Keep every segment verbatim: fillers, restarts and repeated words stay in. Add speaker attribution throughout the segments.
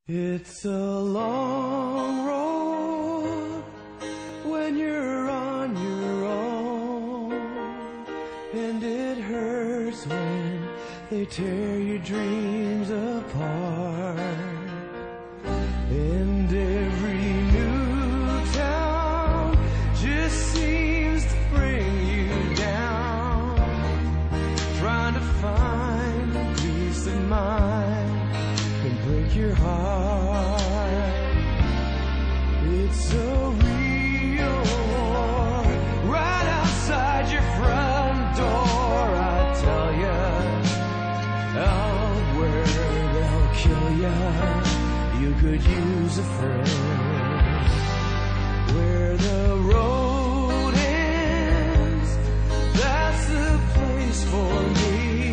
Speaker 1: It's a long road when you're on your own, and it hurts when they tear your dreams apart. And every new town just seems to bring you down, trying to find peace of mind can break your heart. It's so real, right outside your front door. I tell ya, out where they'll kill ya, you could use a friend. Where the road ends, that's the place for me.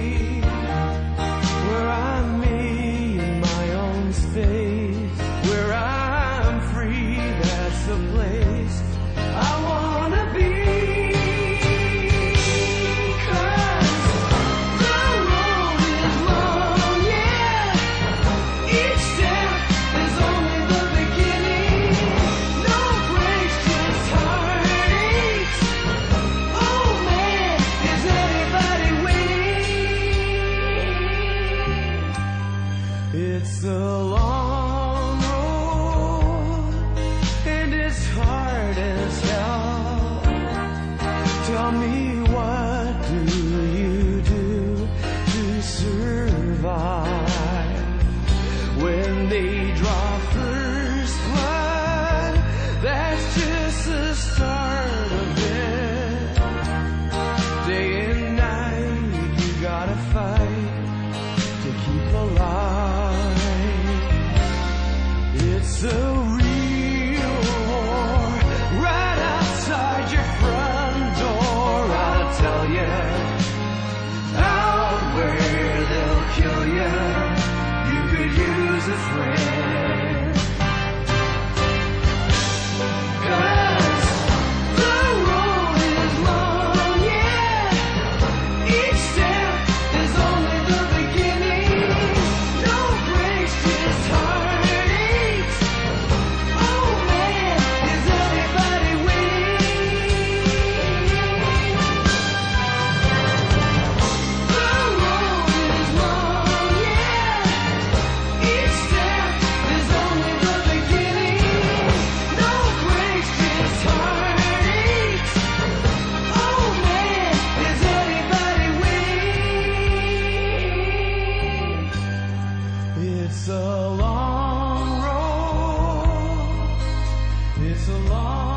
Speaker 1: Where I'm me in my own space, where I'm free, that's the place I wanna be. 'Cause the road is long, yeah. Each step is only the beginning. No breaks, just heartaches. Oh man, is anybody waiting? It's a long road, and it's hard as hell. Tell me, what do you do to survive? When they draw first blood, that's just the start of it. Day and night, you gotta fight to keep alive. It's a real war, right outside your front door. I'll tell ya, out where they'll kill ya, you could use a friend. 'Cause the road is long, yeah. Each step is only the beginning. No breaks, just heartaches. Oh man, is anybody waiting? The road is long, yeah. Each step is only the beginning. No breaks, just heartaches. Oh man, is anybody waiting? It's a long road. It's a long